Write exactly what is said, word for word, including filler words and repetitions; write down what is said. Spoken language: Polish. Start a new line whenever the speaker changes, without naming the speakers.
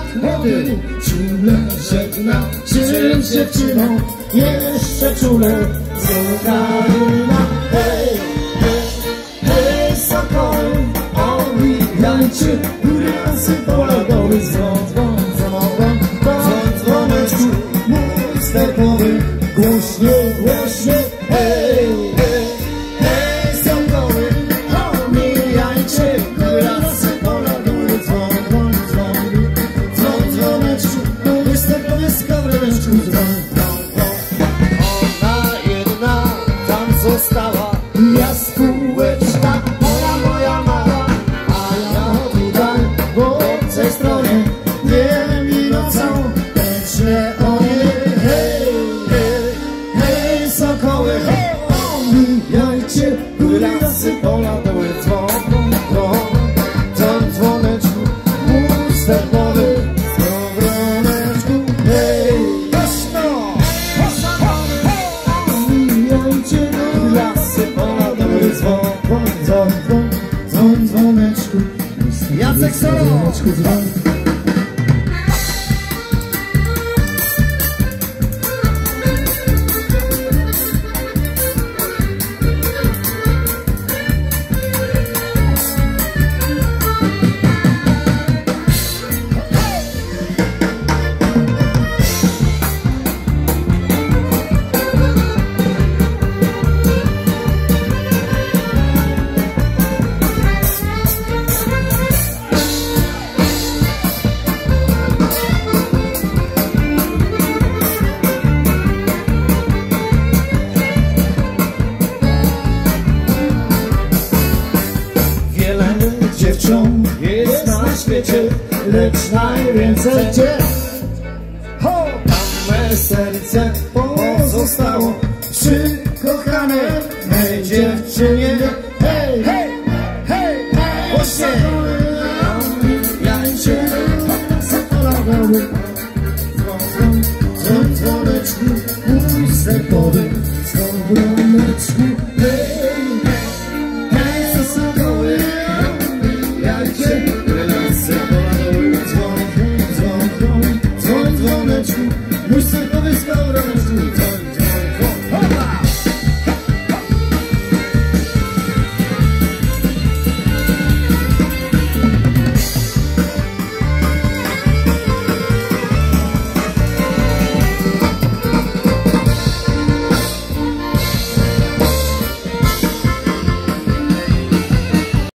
młody, czule żegna się z dziewczyną, jeszcze czule z Karina. Hej, hej, hej, sokoły, omijajcie góry, lasy, pola, doły, dzwon, dzwon, dzwon, dzwon, dzwoneczku, mój stepowy, głośnie, głośnie, hej, hej, hej, sokoły, omijajcie góry, lasy, pola, doły, dzwon, dzwon, dzwon, dzwon, dzwoneczku, mój stepowy, skawroneczku, dzwon, dzwon, dzwon. Ona jedna tam została, jaskółeczka, moja, moja mała, a ja tutaj po tej stronie dniem i nocą myślę o niej. Hej, hej, hej, sokoły, omijajcie góry, lasy, pola, doły, dzwon, dzwon, dzwon, dzwoneczku, mój stepowy, skowroneczku. Hej, głośno, omijajcie góry, lasy, pola, doły, dzwon, dzwon, dzwon, dzwon, dzwoneczku, Jacek Solo. Dziewcząt jest na świecie, lecz najwięcej cię. Ho! Tam me serce pozostało przy kochanej mej dziewczynie. Hej, hej, hej, głośnie! Omijajcie zapalagały, dzwon, dzwon, dzwoneczku, mój stepowy, skowroneczku. Hej, hej, hej, sokoły, omijajcie góry, lasy,